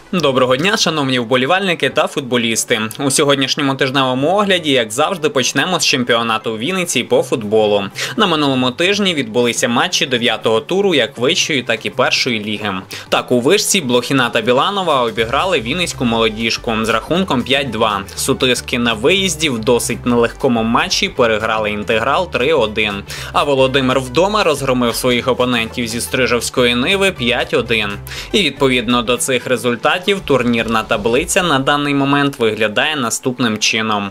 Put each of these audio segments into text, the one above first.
Доброго дня, шановні вболівальники та футболісти. У сьогоднішньому тижневому огляді, як завжди, почнемо з чемпіонату Вінниці по футболу. На минулому тижні відбулися матчі 9-го туру як вищої, так і першої ліги. Так, у вишці Блохіна та Біланова обіграли Вінницьку молодіжку з рахунком 5-2. Сутиски на виїзді в досить нелегкому матчі переграли Інтеграл 3-1. А Володимир вдома розгромив своїх опонентів зі Стрижевської Ниви 5-1. І відповідно до цих результатів турнірна таблиця на даний момент виглядає наступним чином.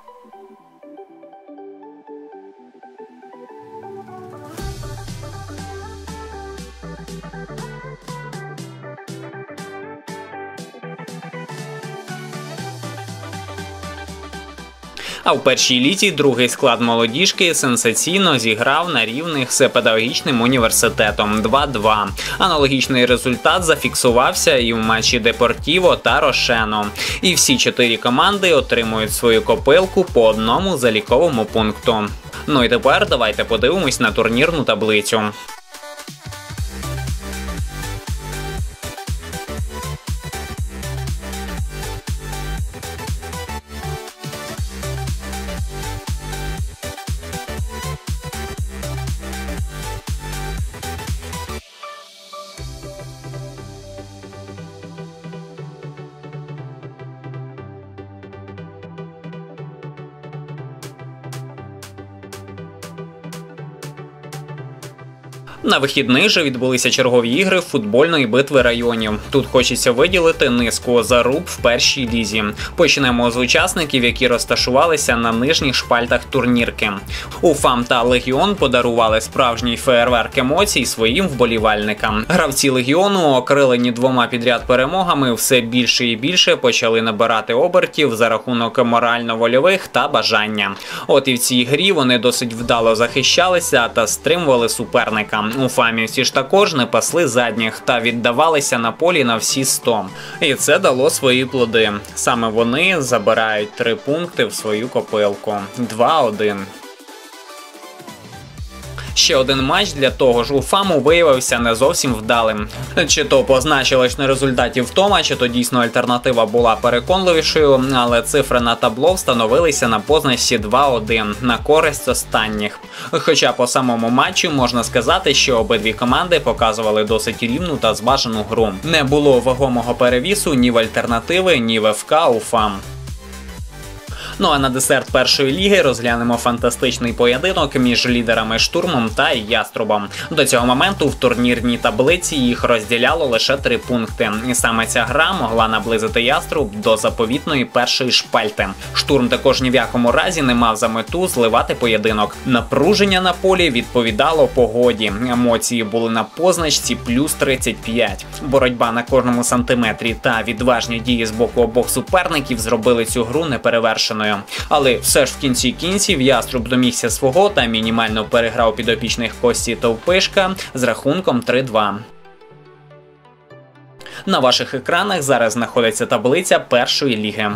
А в першій лізі другий склад молодіжки сенсаційно зіграв на рівних з педагогічним університетом 2-2. Аналогічний результат зафіксувався і в матчі Депортіво та Рошено. І всі 4 команди отримують свою копилку по одному заліковому пункту. Ну і тепер давайте подивимось на турнірну таблицю. На вихідних же відбулися чергові ігри футбольної битви районів. Тут хочеться виділити низку заруб в першій лізі. Почнемо з учасників, які розташувалися на нижніх шпальтах турнірки. УФАМ та Легіон подарували справжній феєрверк емоцій своїм вболівальникам. Гравці Легіону, окрилені 2 підряд перемогами, все більше і більше почали набирати обертів за рахунок морально-вольових та бажання. От і в цій грі вони досить вдало захищалися та стримували суперника. Уфамівці ж також не пасли задніх та віддавалися на полі на всі 100. І це дало свої плоди. Саме вони забирають 3 пункти в свою копилку. 2-1. Ще один матч для того ж УФАМу виявився не зовсім вдалим. Чи то позначилось на результаті втома, чи то дійсно альтернатива була переконливішою, але цифри на табло встановилися на позначці 2-1 на користь останніх. Хоча по самому матчу можна сказати, що обидві команди показували досить рівну та зважену гру. Не було вагомого перевісу ні в альтернативи, ні в ФК УФАМ. Ну а на десерт першої ліги розглянемо фантастичний поєдинок між лідерами Штурмом та Яструбом. До цього моменту в турнірній таблиці їх розділяло лише 3 пункти. І саме ця гра могла наблизити Яструб до заповітної першої шпальти. Штурм також ні в якому разі не мав за мету зливати поєдинок. Напруження на полі відповідало погоді. Емоції були на позначці плюс 35. Боротьба на кожному сантиметрі та відважні дії з боку обох суперників зробили цю гру неперевершеною. Але все ж в кінці кінців Яструб домігся свого та мінімально переграв підопічних Кості Товпишка з рахунком 3-2. На ваших екранах зараз знаходиться таблиця першої ліги.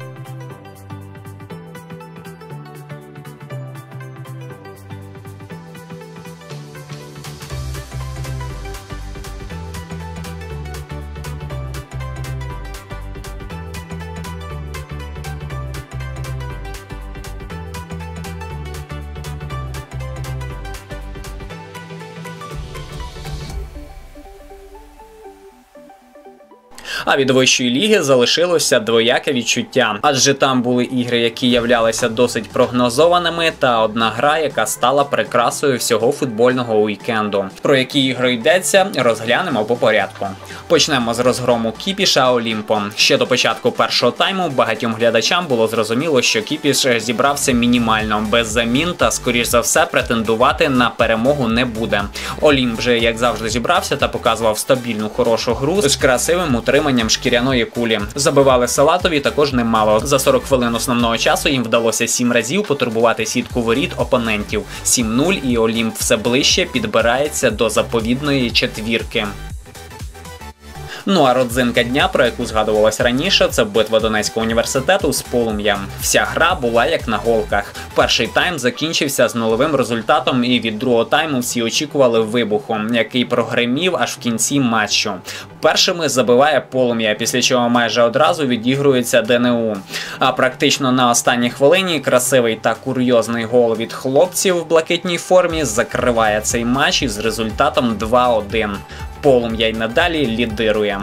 А від вищої ліги залишилося двояке відчуття. Адже там були ігри, які являлися досить прогнозованими, та одна гра, яка стала прикрасою всього футбольного уікенду. Про які ігри йдеться, розглянемо по порядку. Почнемо з розгрому Кіпіша Олімпом. Ще до початку першого тайму багатьом глядачам було зрозуміло, що Кіпіш зібрався мінімально, без замін та, скоріш за все, претендувати на перемогу не буде. Олімп же, як завжди, зібрався та показував стабільну хорошу гру з красивим утриманням шкіряної кулі. Забивали Салатові також немало. За 40 хвилин основного часу їм вдалося 7 разів потурбувати сітку воріт опонентів. 7-0 і Олімп все ближче підбирається до заповідної четвірки. Ну а родзинка дня, про яку згадувалось раніше, це битва Донецького університету з Полум'ям. Вся гра була як на голках. Перший тайм закінчився з нульовим результатом, і від другого тайму всі очікували вибуху, який прогримів аж в кінці матчу. Першими забиває Полум'я, після чого майже одразу відігрується ДНУ. А практично на останній хвилині красивий та курйозний гол від хлопців в блакитній формі закриває цей матч із результатом 2-1. Полум'я й надалі лідирує.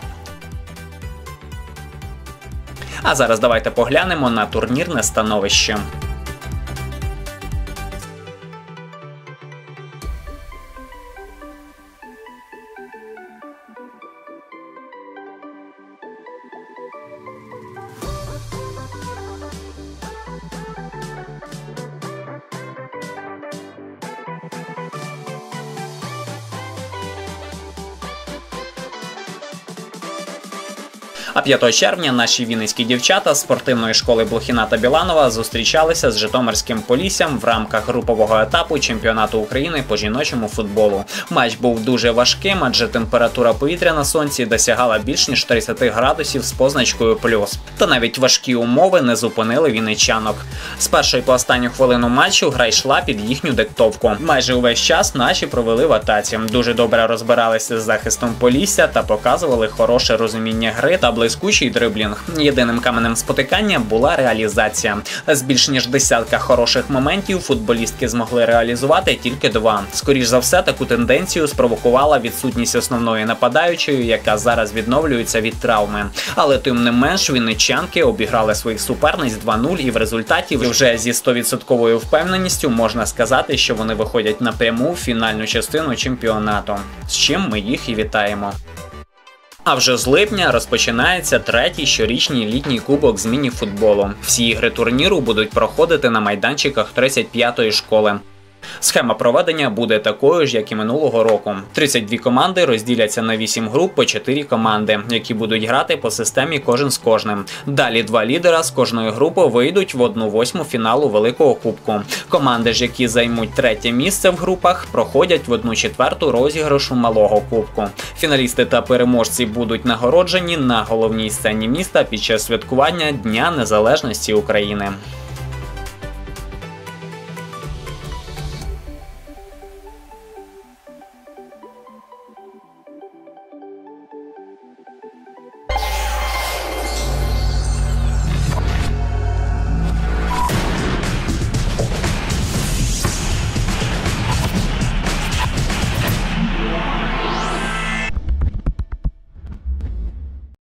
А зараз давайте поглянемо на турнірне становище. А 5 червня наші вінницькі дівчата з спортивної школи Блохіна та Біланова зустрічалися з Житомирським Поліссям в рамках групового етапу чемпіонату України по жіночому футболу. Матч був дуже важким, адже температура повітря на сонці досягала більш ніж 30 градусів з позначкою плюс. Та навіть важкі умови не зупинили вінничанок. З першої по останню хвилину матчу гра йшла під їхню диктовку. Майже увесь час наші провели в атаці. Дуже добре розбиралися з захистом Полісся та показували хороше розуміння гри та блискучий дриблінг. Єдиним каменем спотикання була реалізація. З більш ніж десятка хороших моментів футболістки змогли реалізувати тільки 2. Скоріш за все, таку тенденцію спровокувала відсутність основної нападаючої, яка зараз відновлюється від травми. Але тим не менш, вінничанки обіграли своїх суперниць 2-0 і в результаті вже зі 100% впевненістю можна сказати, що вони виходять напряму в фінальну частину чемпіонату. З чим ми їх і вітаємо. А вже з липня розпочинається третій щорічний літній кубок з міні-футболу. Всі ігри турніру будуть проходити на майданчиках 35-ї школи. Схема проведення буде такою ж, як і минулого року. 32 команди розділяться на 8 груп по 4 команди, які будуть грати по системі кожен з кожним. Далі 2 лідера з кожної групи вийдуть в 1/8 фіналу Великого Кубку. Команди ж, які займуть 3-є місце в групах, проходять в 1/4 розіграшу Малого Кубку. Фіналісти та переможці будуть нагороджені на головній сцені міста під час святкування Дня Незалежності України.